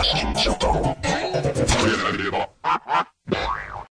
Klasky ちゃったの。触れなければ。